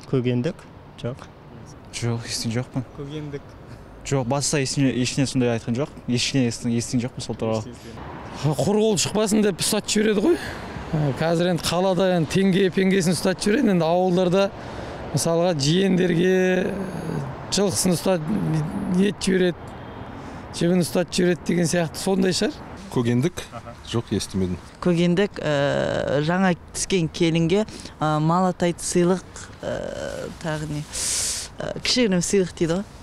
Көгендік? Жоқ. Жоқ, естіген жоқпын. Көгендік. Жоқ, баста ешіне сондай айтқан жоқ. Ешіне естіген жоқпын сол туралы. Құр қол шықпасын деп ұстатып жібереді ғой. Қазір енді қалада теңге-пеңгесін ұстатып жібереді. Енді ауылдарда мысалға жиендерге жылқысын ұстатып ет жібереді, жібін ұстатып жібереді деген сияқты сондай шығар. Көгендік? Жоқ, естімедім. Көгендік жаңа түскен келінге мал атайды сыйлық, тағы не, кішігірім сыйлық дейді ғой.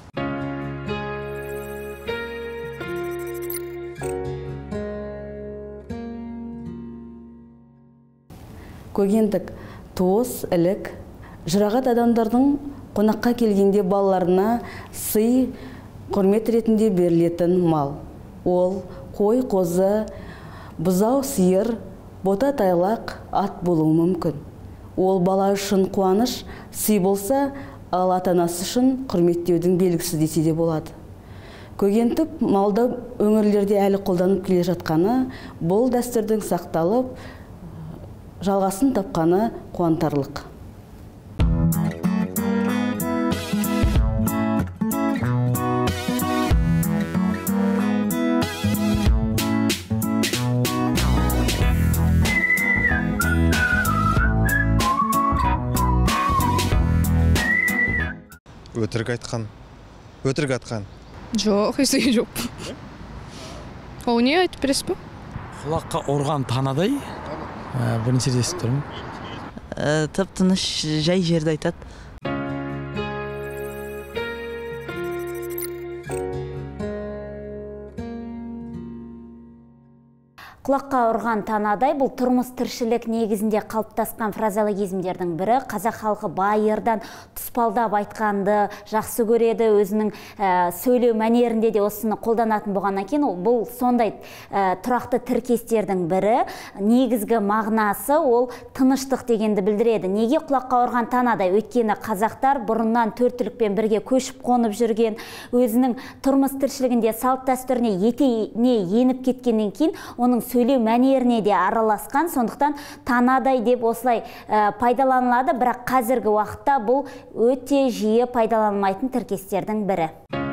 Көгендік туыс, ілік, жырағат адамдардың қонаққа келгенде балаларына сый, құрмет ретінде берілетін мал. Ол қой, қозы, бұзау, сиыр, бота, тайлақ, ат болуы мүмкін. Ол бала үшін қуаныш, сый болса, ал ата-анасы үшін құрметтеудің белгісі десе де болады. Көгентік малды өңірлерде әлі қолданып келе жатқаны, бұл дәстүрдің сақталып, жалғасын тапқаны қуантарлық. Өтірік атқан. Жоқ, естіген жоқпын. Ол не айтып бересіз бе? Құлаққа ұрған танадай бірінші рет естіп тұрмын. Тып-тыныш жай жерді айтады. Құлаққа ұрған танадай бұл тұрмыс тіршілік негізінде қалыптасқан фразеологизмдердің бірі. Қазақ халқы байырдан тұспалдап айтқанды жақсы көреді, өзінің сөйлеу мәнерінде де осыны қолданатын болғаннан кейін бұл сондай тұрақты тіркестердің бірі. Негізгі мағынасы ол тыныштық дегенді білдіреді. Неге құлаққа ұрған танадай? Өйткені қазақтар бұрыннан төрт түлікпен бірге көшіп қонып жүрген, өзінің тұрмыс тіршілігінде салт дәстүріне етене еніп кеткеннен кейін оның сөйлеу мәнеріне де араласқан, сондықтан танадай деп осылай пайдаланылады, бірақ қазіргі уақытта бұл өте жиі пайдаланылмайтын тіркестердің бірі.